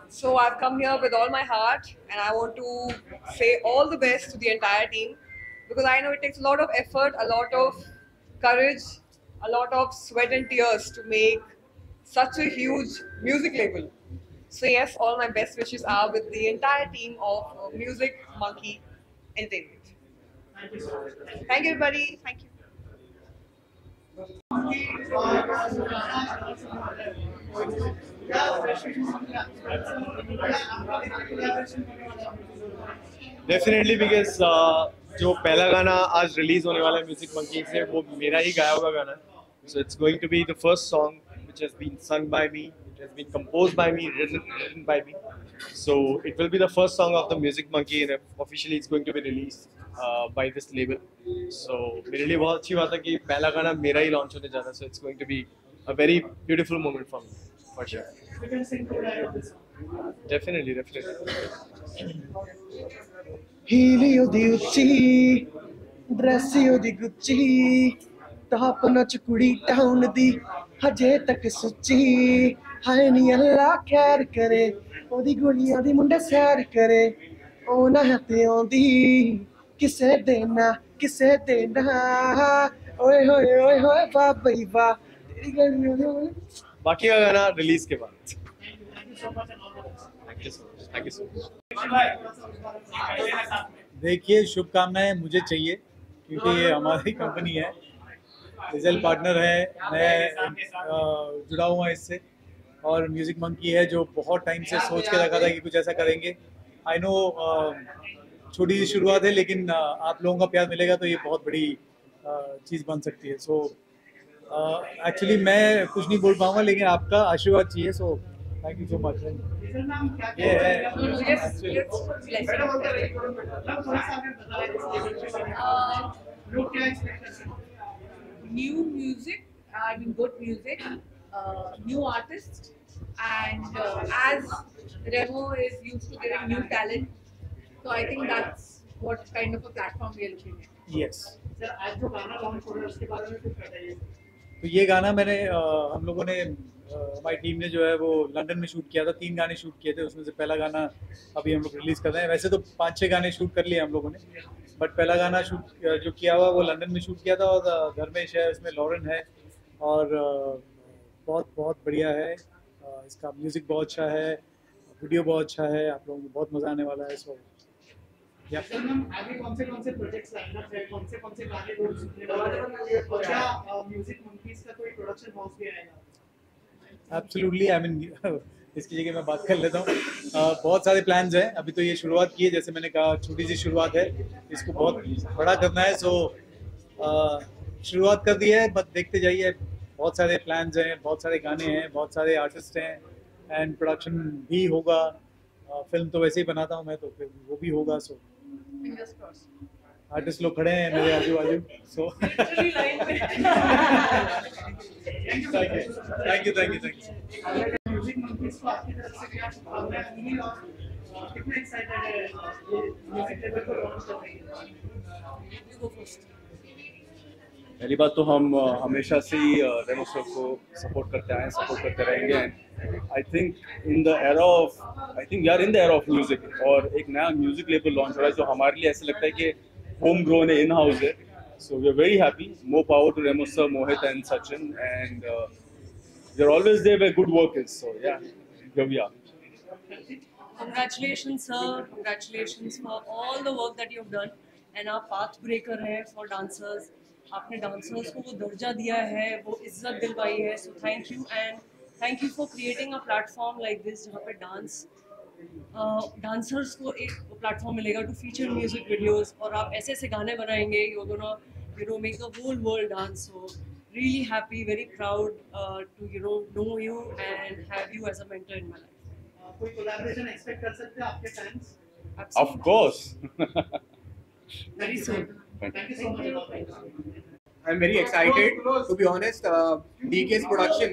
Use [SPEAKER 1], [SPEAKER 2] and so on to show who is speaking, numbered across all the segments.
[SPEAKER 1] So I've come here with all my heart, and I want to say all the best to the entire team because I know it takes a lot of effort, a lot of courage, a lot of sweat and tears to make such a huge music label. So yes, all my best wishes are with the entire team of Music Monkey Entertainment. Thank you, everybody. Thank you.
[SPEAKER 2] Definitely because जो पहला गाना आज release होने वाला है music monkey से वो मेरा ही गाया हुआ गाना है so it's going to be the first song which has been sung by me, it has been composed by me, written by me. So it will be the first song of the Music Monkey and officially it's going to be released by this label. So मेरे लिए बहुत अच्छी बात है कि पहला गाना मेरा ही लॉन्च होने जा रहा है. So it's going to be a very beautiful moment for me, for sure. Definitely. ਹੀਲੀ ਉਹਦੀ ਉੱਚੀ ਡਰੈਸ ਉਹਦੀ ਗੁੱਚੀ ਟਾਪ ਨੱਚ ਕੁੜੀ ਟਾਊਨ ਦੀ ਹਜੇ ਤੱਕ ਸੁੱਚੀ ਹਾਏ ਨੀ ਅੱਲਾ ਖੈਰ ਕਰੇ ਉਹਦੀ ਗੋਲੀਆਂ ਦੀ ਮੁੰਡਾ ਸੈਰ ਕਰੇ ਉਹ ਨਾ ਹੱਥੇ ਆਉਂਦੀ ਕਿਸੇ ਦੇ ਨਾ ਓਏ ਹੋਏ ਵਾਹ ਬਈ ਵਾਹ ਤੇਰੀ ਗਲੀਆਂ ਦੇ बाकी का गाना रिलीज के बाद थैंक यू सो मच
[SPEAKER 3] देखिए शुभकामनाएं मुझे चाहिए क्योंकि ये हमारी कंपनी है, रिजल्ट पार्टनर है, मैं जुड़ा हुआ इससे और म्यूजिक मंकी है जो बहुत टाइम से सोच के रखा था कि कुछ ऐसा करेंगे. आई नो छोटी सी शुरुआत है लेकिन आप लोगों का प्यार मिलेगा तो ये बहुत बड़ी चीज़ बन सकती है. सो एक्चुअली मैं कुछ नहीं बोल पाऊंगा लेकिन आपका आशीर्वाद चाहिए. So thank you so much. ये है
[SPEAKER 1] New music, I mean good music, new artists, and as Remo is used to getting new talent, so I think that's what kind of a platform we are looking at.
[SPEAKER 3] Yes. तो ये गाना मैंने हम लोगों ने हमारी team ने जो है वो लंदन में शूट किया था. 3 गाने शूट किए थे, उसमें से पहला गाना अभी हम लोग रिलीज कर रहे हैं. वैसे तो 5-6 गाने शूट कर लिए हम लोगों ने, बट पहला गाना शूट जो किया हुआ वो लंदन में शूट किया था. और धर्मेश है उसमें, लॉरेन है और बहुत बहुत बढ़िया है. इसका म्यूजिक बहुत अच्छा है, वीडियो बहुत अच्छा है, आप लोगों को बहुत मजा आने वाला है. सो
[SPEAKER 4] आगे कौन से प्रोजेक्ट्स लाइन अप है, कौन से गाने लोग सुनने वाले हैं और क्या म्यूजिक मंकीज का कोई प्रोडक्शन हाउस भी आएगा?
[SPEAKER 3] एब्सोल्युटली. आई मीन इसकी जगह मैं बात कर लेता हूँ. बहुत सारे प्लान्स हैं. अभी तो ये शुरुआत की है, जैसे मैंने कहा छोटी सी शुरुआत है, इसको बहुत बड़ा करना है. सो शुरुआत कर दी है, बस देखते जाइए. बहुत सारे प्लान्स हैं, बहुत सारे गाने हैं, बहुत सारे आर्टिस्ट हैं एंड प्रोडक्शन भी होगा. फिल्म तो वैसे ही बनाता हूँ मैं, तो फिर वो भी होगा. सो आर्टिस्ट लोग खड़े हैं मेरे आजू बाजू. So thank you.
[SPEAKER 4] Music monkeys को आपकी तरफ से क्या शुभकामनाएं होंगी और कितने एक्साइटेड है ये म्यूजिक लेवल को लॉन्च करने के लिए?
[SPEAKER 5] पहली बात तो हम हमेशा से ही रेमो सर को सपोर्ट करते आए हैं, सपोर्ट करते रहेंगे. And I think in the era of music और एक नया म्यूजिक लेबल लॉन्च हो रहा है जो हमारे लिए ऐसा लगता है कि होम ग्रोन है, इन हाउस है. So we are very happy. More power to Remo sir, Mohit and Sachin. And we are always there where good work is. So yeah, here we are.
[SPEAKER 6] Congratulations, sir. Congratulations for all the work that you've done. And our path breaker है for dancers. आपने dancers को वो दर्जा दिया है, वो इज्जत दिलवाई है. So thank you and thank you for creating a platform like this जहाँ पे dancers को एक platform मिलेगा to feature music videos. और आप ऐसे ऐसे गाने बनाएंगे, you're gonna make the whole world dance. So really happy, very proud to know you and have you as a mentor in my life.
[SPEAKER 4] कोई कोलैबोरेशन एक्सपेक्ट कर सकते हैं आपके fans?
[SPEAKER 5] Of course.
[SPEAKER 6] Very soon.
[SPEAKER 4] Thank you so much.
[SPEAKER 2] I'm very excited, to be honest. DK's production.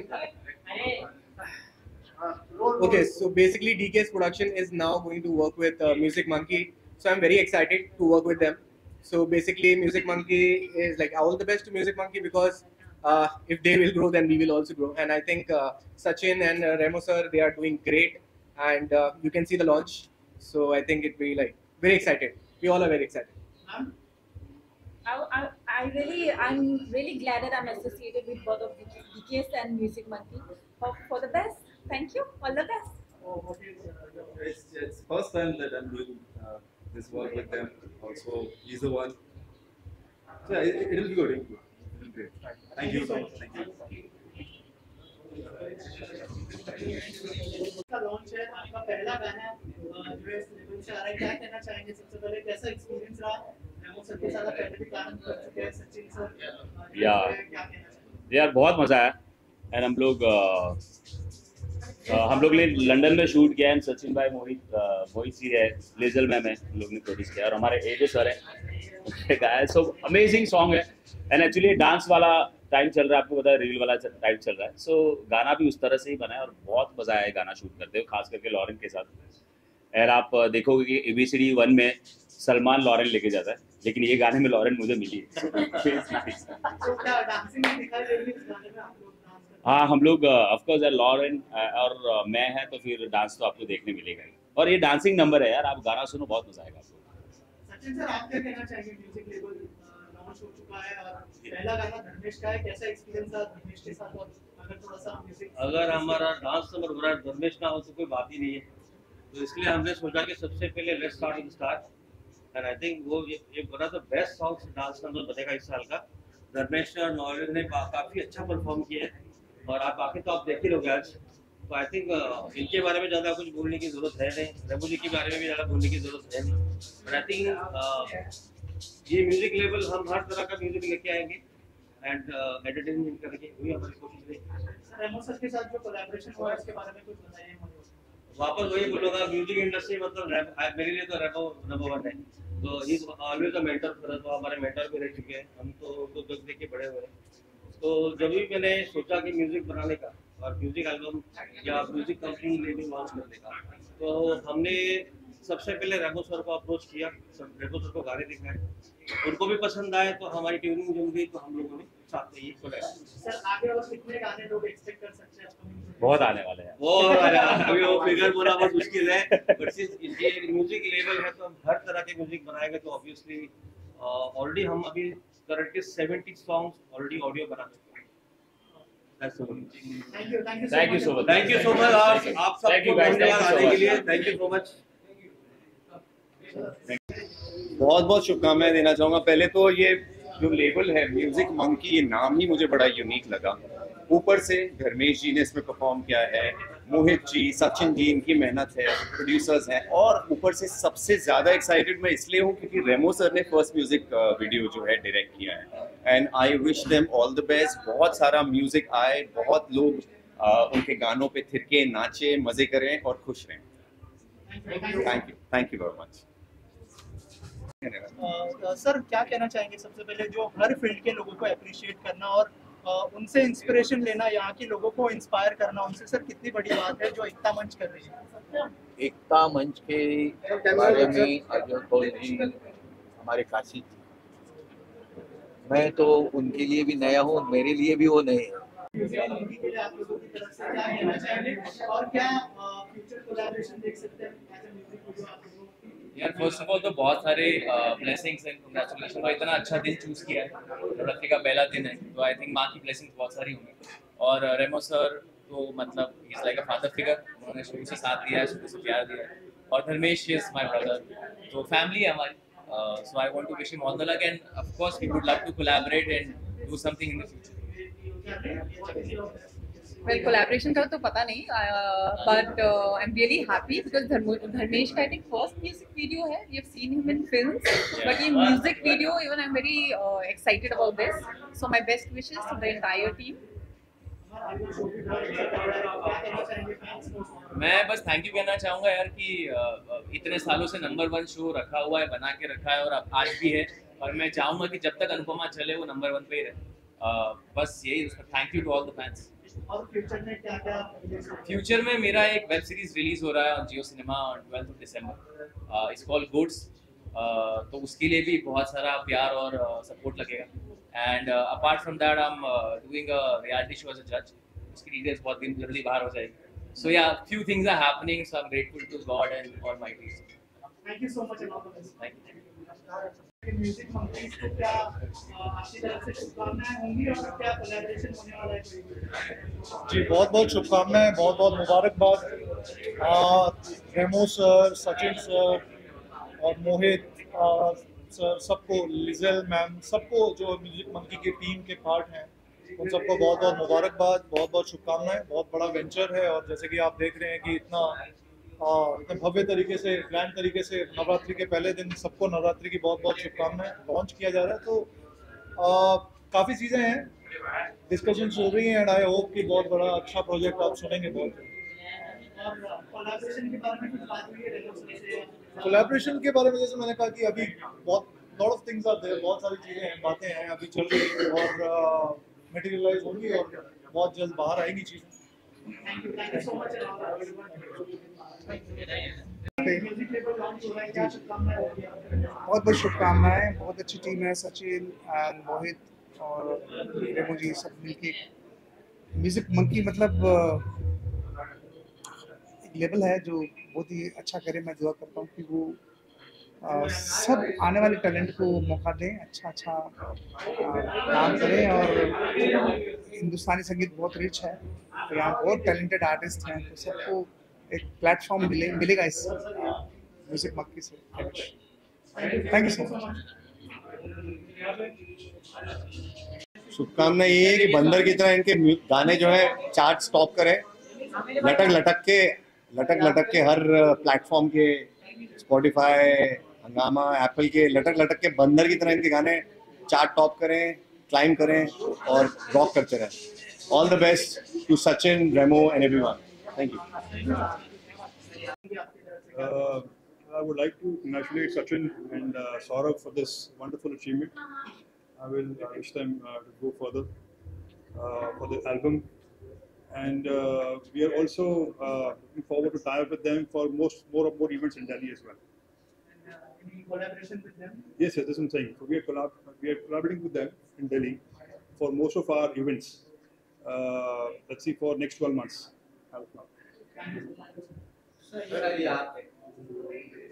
[SPEAKER 2] Okay, so basically DK's production is now going to work with Music Monkey. So I'm very excited to work with them. So basically Music Monkey is like all the best to Music Monkey because if they will grow, then we will also grow. And I think Sachin and Remo sir, they are doing great. and you can see the launch. So I think it'll be like very excited. We all are very excited.
[SPEAKER 4] Ma'am,
[SPEAKER 7] I'm really glad that I'm associated with both of BTS and Music Monkey. Hope for the best. Thank you. All the best.
[SPEAKER 4] what is
[SPEAKER 8] It's first time that I'm doing this work with them. Also, he's the one. So yeah, it'll be good. It'll be good. It'll be great. Thank you so much. Thank you.
[SPEAKER 4] का launch है, आपका पहला गाना US level से आ रहा है, क्या कहना चाहेंगे? सबसे पहले कैसा एक्सपीरियंस रहा? रेमो सर के साथ पहले भी काम कर चुके हैं, सचिन सर,
[SPEAKER 5] या
[SPEAKER 4] क्या कहना चाहेंगे?
[SPEAKER 5] यार बहुत मज़ा आया। एंड हम लोग ने लंदन में शूट किया है। सचिन भाई, मोहित जी है, लेजल मैम है, हम लोग ने प्रोड्यूस किया, और हमारे एजे सर है गाया। सो अमेजिंग सॉन्ग है। एंड एक्चुअली डांस वाला टाइम चल रहा है, आपको पता है, रील वाला टाइम चल रहा है। सो गाना भी उस तरह से ही बना है और बहुत मज़ा आया है गाना शूट करते हुए, खास करके लॉरेन के साथ। और आप देखोगे कि ABCD 1 में सलमान लॉरेन लेके जाता है, लेकिन ये गाने में लॉरेन मुझे मिली है।
[SPEAKER 4] तो क्या डांसिंग में दिखाई दे रही है इस गाने में? आप लोग डांस कर
[SPEAKER 5] हाँ, हम लोग ऑफकोर्स यार लॉरेन और मैं है, तो फिर डांस तो आपको देखने मिलेगा ही। और ये डांसिंग नंबर है यार, आप गाना सुनो, बहुत मजा आएगा आपको।
[SPEAKER 4] सचिन सर, आप क्या कहना चाहेंगे? म्यूजिक लेवल लॉन्च हो चुका है और पहला गाना धर्मेश का है, कैसा एक्सपीरियंस था धर्मेश के साथ? और अगर थोड़ा सा म्यूजिक,
[SPEAKER 9] अगर हमारा डांस नंबर हो रहा है, धर्मेश ना हो तो कोई बात ही नहीं है। तो इसलिए हमने सोचा कि सबसे पहले let's start with start. And I think वो ये one of the best songs dance number बनेगा इस साल का। धर्मेश और नॉलेज ने काफ़ी अच्छा परफॉर्म किया है, और आप आके तो आप देख ही लोगे आज। तो आई थिंक इनके बारे में ज़्यादा कुछ बोलने की ज़रूरत है नहीं, रेमो जी के बारे में भी ज़्यादा बोलने की ज़रूरत है नहीं। बट आई थिंक ये म्यूजिक लेवल हम हर तरह का म्यूजिक लेके आएंगे एंड एंटरटेनमेंट करेंगे, वही हमारी कोशिश है।
[SPEAKER 4] रेमो सर के साथ जो कोलैबोरेशन हुआ है उसके बारे में कुछ बताइए हमें।
[SPEAKER 9] वापस वही बोलूँगा, म्यूजिक इंडस्ट्री मतलब मेरे लिए तो रेमो नंबर 1 है। तो he always a mentor for us, तो हमारे मेंटर भी रह चुके हैं, हम तो उनको देख देख के बड़े हुए हैं। तो जब भी मैंने सोचा कि म्यूजिक बनाने का और म्यूजिक एल्बम या म्यूजिक कंपनी लेबल लॉन्च करने का, तो हमने सबसे पहले रेमो सर को अप्रोच किया। रेमो सर को गाने दिखाए, उनको भी पसंद आए, तो हमारी ट्यूनिंग जम गई, तो हम लोगों ने साथ में ये कोलैबोरेशन।
[SPEAKER 4] सर, आगे और कितने गाने लोग एक्सपेक्ट कर सकते हैं अपकमिंग?
[SPEAKER 5] बहुत आने वाले हैं
[SPEAKER 9] वो अभी वो फिगर बोला बहुत मुश्किल है, बट सिंस ये एक म्यूजिक लेवल है तो हम हर तरह के म्यूजिक बनाएंगे। तो ऑब्वियसली ऑलरेडी हम अभी करंटली 70 सॉन्ग्स ऑलरेडी ऑडियो बना चुके हैं।
[SPEAKER 4] Thank you
[SPEAKER 5] thank you so much.
[SPEAKER 9] Thank you so much आप सबको धन्यवाद आने के लिए। Thank you so much.
[SPEAKER 10] बहुत बहुत शुभकामनाएं देना चाहूँगा। पहले तो ये जो लेबल है म्यूजिक मंकी, ये नाम ही मुझे बड़ा यूनिक लगा। ऊपर से धर्मेश जी ने इसमें परफॉर्म किया है, मोहित जी, सचिन जी, इनकी मेहनत है, प्रोड्यूसर्स हैं, और ऊपर से सबसे ज़्यादा एक्साइटेड मैं इसलिए हूँ क्योंकि रेमो सर ने फर्स्ट म्यूजिक वीडियो जो है डायरेक्ट किया है। And I wish them all the best. बहुत सारा म्यूजिक आए, बहुत लोग उनके गानों पे थिरके, नाचे, मज़े करें और खुश रहें। Thank you very much.
[SPEAKER 4] Sir, क्या कहना चाहेंगे? सबसे पहले जो हर फील्ड के लोगों को अप्रिशिएट करना और उनसे इंस्पिरेशन लेना, यहाँ के लोगों को इंस्पायर करना, उनसे सर कितनी बड़ी बात है जो एकता मंच कर रही है।
[SPEAKER 11] एकता मंच के बारे में अर्जुन कौल जी, हमारे काशी जी, मैं तो उनके लिए भी नया हूँ, मेरे लिए भी वो नए हैं।
[SPEAKER 4] के लिए आप लोगों की तरफ से क्या कहना चाहेंगे और क्या फ्यूचर कोलैबोरेशन देख सकते हैं एज अ म्यूजिक वीडियो आप लोगों?
[SPEAKER 12] यार फर्स्ट ऑफ ऑल तो बहुत सारे ब्लेसिंग्स एंड कंग्रेचुलेशन, और इतना अच्छा दिन चूज किया है, नवरात्रि का पहला दिन है, तो आई थिंक माँ की ब्लेसिंग्स बहुत सारी होंगी। और रेमो सर तो मतलब is like a father figure, उन्होंने शुरू से साथ दिया है, शुरू से प्यार दिया है। और धर्मेश इज माय ब्रदर, तो फैमिली है हमारी। So I want to wish him all the luck and of course we would love to collaborate and do something in the future.
[SPEAKER 1] Well, collaboration का तो पता नहीं, but I'm really happy because Dharmesh का I think first music video है. We have seen him in films, but ये music video, even I'm very excited about this. So my best wishes to the entire team.
[SPEAKER 12] मैं बस thank you कहना चाहूँगा यार कि इतने सालों से नंबर 1 शो रखा हुआ है, बना के रखा है, और अब आज भी है, और मैं चाहूँगा कि जब तक अनुपमा चले वो नंबर 1 पे ही रहे। बस यही, thank you to all the fans.
[SPEAKER 4] और फ्यूचर में क्या क्या?
[SPEAKER 12] फ्यूचर में मेरा एक वेब सीरीज रिलीज हो रहा है on Jio cinema on 12 December, it's called goods. तो उसके लिए भी बहुत सारा प्यार और सपोर्ट लगेगा। And apart from that I am doing a reality show as a जज, उसकी डिटेल्स बहुत दिन जल्दी बाहर हो जाएगी। So yeah, few things are happening. So I'm grateful to God and Almighty.
[SPEAKER 4] Thank you so much and all the best.
[SPEAKER 12] Thank you.
[SPEAKER 4] Music monkeys को क्या आपकी तरफ से शुभकामनाएं होंगी और क्या कोलैबोरेशन होने वाला है?
[SPEAKER 3] जी बहुत बहुत शुभकामनाएं, बहुत बहुत मुबारकबाद रेमो सर, सचिन सर और मोहित सर, सबको, लिजेल मैम, सबको जो म्यूजिक मंकी की टीम के पार्ट हैं, उन सबको बहुत बहुत मुबारकबाद, बहुत बहुत शुभकामनाएं। बहुत बड़ा वेंचर है और जैसे कि आप देख रहे हैं कि इतना भव्य तरीके से, ग्रैंड तरीके से नवरात्रि के पहले दिन सबको नवरात्रि की बहुत बहुत शुभकामनाएं लॉन्च किया जा रहा है। तो काफ़ी चीज़ें हैं, डिस्कशन चल रही हैं एंड आई होप कि बहुत बड़ा अच्छा प्रोजेक्ट आप सुनेंगे बहुत।
[SPEAKER 4] कोलैबोरेशन के बारे में कुछ बात हुई है रेमो सर से?
[SPEAKER 3] कोलैबोरेशन के बारे में जैसे मैंने कहा कि अभी बहुत lot of things are there, बहुत सारी चीज़ें हैं, बातें हैं, अभी चल रही हैं और मटेरियलाइज होंगी और बहुत जल्द बाहर आएंगी चीज़ें।
[SPEAKER 4] Thank you so much.
[SPEAKER 13] बहुत बहुत शुभकामनाएं, बहुत अच्छी टीम है, सचिन एंड मोहित और रेमो जी सब मिलके। म्यूजिक मंकी मतलब एक लेवल है जो बहुत ही अच्छा करे। मैं दुआ करता हूँ कि वो सब आने वाले टैलेंट को मौका दें, अच्छा काम करें। और हिंदुस्तानी संगीत बहुत रिच है, तो यहाँ बहुत टैलेंटेड आर्टिस्ट हैं, तो सबको एक प्लेटफॉर्म मिलेगा इस म्यूजिक मंकी से। Thank you so much.
[SPEAKER 10] शुभकामनाएं ये है कि बंदर की तरह इनके गाने जो है चार्ट टॉप करें, लटक लटक के हर प्लेटफॉर्म के, स्पॉटिफाई, हंगामा, एप्पल के, लटक के बंदर की तरह इनके गाने चार्ट टॉप करें, क्लाइम करें और रॉक करते रहें। All the best to Sachin, Remo and everyone. Thank you.
[SPEAKER 14] I would like to congratulate Sachin and Saurabh for this wonderful achievement. I will wish them to go further for the album, and we are also looking forward to tie up with them for more events in Delhi as well.
[SPEAKER 4] Any collaboration with them?
[SPEAKER 14] Yes, that's what I'm saying. So we are collaborating with them in Delhi for most of our events. Let's see for next 12 months.
[SPEAKER 4] Thank you.